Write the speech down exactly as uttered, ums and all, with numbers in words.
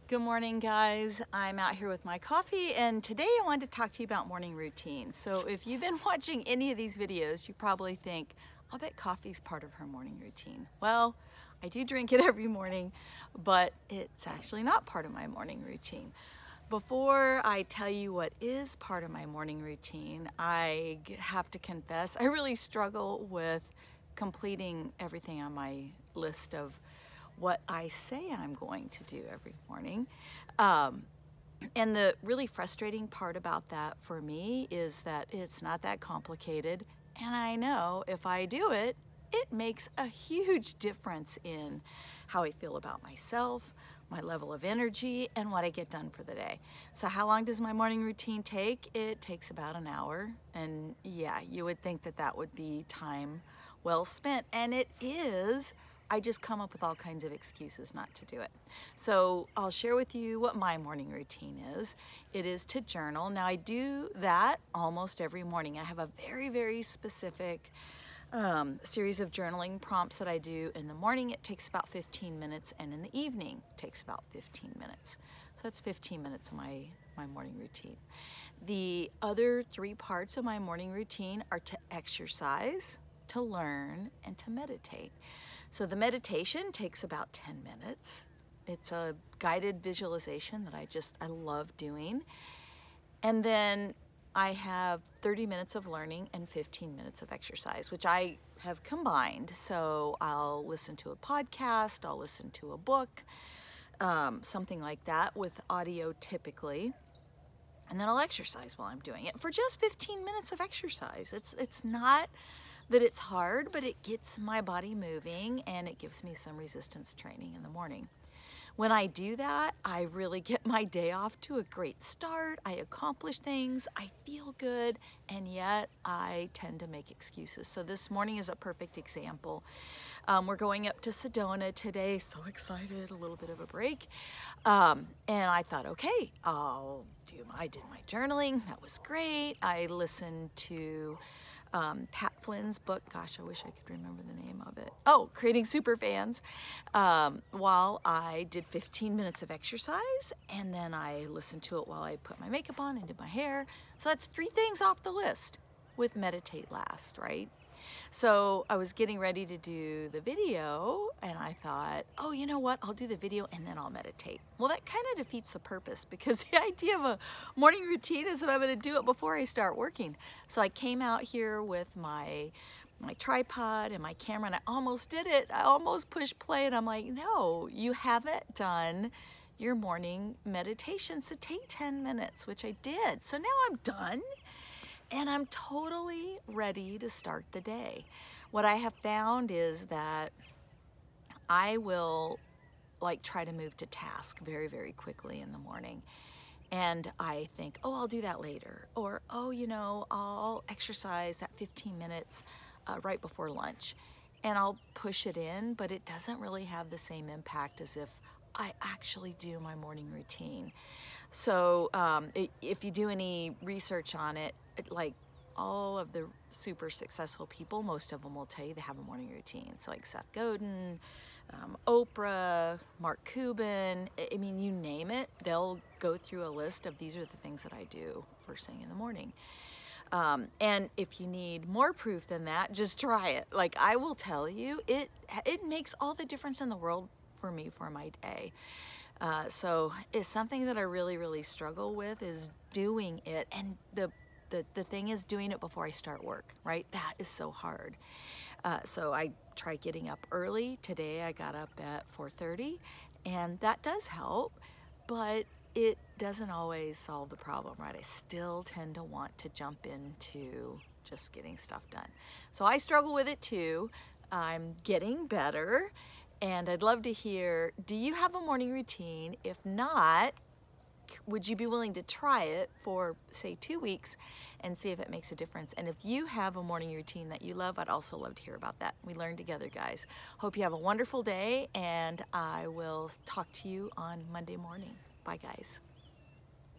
Good morning, guys. I'm out here with my coffee, and today I wanted to talk to you about morning routine. So if you've been watching any of these videos, you probably think, I'll bet coffee's part of her morning routine. Well, I do drink it every morning, but it's actually not part of my morning routine. Before I tell you what is part of my morning routine, I have to confess, I really struggle with completing everything on my list of what I say I'm going to do every morning. Um, and the really frustrating part about that for me is that it's not that complicated. And I know if I do it, it makes a huge difference in how I feel about myself, my level of energy, and what I get done for the day. So how long does my morning routine take? It takes about an hour. And yeah, you would think that that would be time well spent. And it is. I just come up with all kinds of excuses not to do it. So I'll share with you what my morning routine is. It is to journal. Now I do that almost every morning. I have a very, very specific um, series of journaling prompts that I do. In the morning, it takes about fifteen minutes, and in the evening, it takes about fifteen minutes. So that's fifteen minutes of my, my morning routine. The other three parts of my morning routine are to exercise, to learn, and to meditate. So the meditation takes about ten minutes. It's a guided visualization that I just, I love doing. And then I have thirty minutes of learning and fifteen minutes of exercise, which I have combined. So I'll listen to a podcast, I'll listen to a book, um, something like that with audio typically. And then I'll exercise while I'm doing it for just fifteen minutes of exercise. It's, it's not that it's hard, but it gets my body moving and it gives me some resistance training in the morning. When I do that, I really get my day off to a great start. I accomplish things, I feel good, and yet I tend to make excuses. So this morning is a perfect example. Um, we're going up to Sedona today, so excited, a little bit of a break. Um, and I thought, okay, I'll do my, I did my journaling, that was great. I listened to Um, Pat Flynn's book, gosh, I wish I could remember the name of it. Oh, Creating Superfans, um, while I did fifteen minutes of exercise, and then I listened to it while I put my makeup on and did my hair. So that's three things off the list with meditate last, right? So I was getting ready to do the video and I thought, oh, you know what? I'll do the video and then I'll meditate. Well, that kind of defeats the purpose because the idea of a morning routine is that I'm going to do it before I start working. So I came out here with my my tripod and my camera and I almost did it. I almost pushed play and I'm like, no, you haven't done your morning meditation. So take ten minutes, which I did. So now I'm done. And I'm totally ready to start the day. What I have found is that I will like try to move to task very, very quickly in the morning. And I think, oh, I'll do that later. Or, oh, you know, I'll exercise that fifteen minutes uh, right before lunch. And I'll push it in, but it doesn't really have the same impact as if I actually do my morning routine. So um, it, if you do any research on it, it, like all of the super successful people, most of them will tell you they have a morning routine. So like Seth Godin, um, Oprah, Mark Cuban, I mean, you name it, they'll go through a list of these are the things that I do first thing in the morning. Um, and if you need more proof than that, just try it. Like I will tell you, it, it makes all the difference in the world for me for my day. Uh, so it's something that I really, really struggle with is doing it. And the, the, the thing is doing it before I start work, right? That is so hard. Uh, so I try getting up early. Today I got up at four thirty and that does help, but it doesn't always solve the problem, right? I still tend to want to jump into just getting stuff done. So I struggle with it too. I'm getting better. And I'd love to hear, do you have a morning routine? If not, would you be willing to try it for, say, two weeks and see if it makes a difference? And if you have a morning routine that you love, I'd also love to hear about that. We learn together, guys. Hope you have a wonderful day, and I will talk to you on Monday morning. Bye, guys.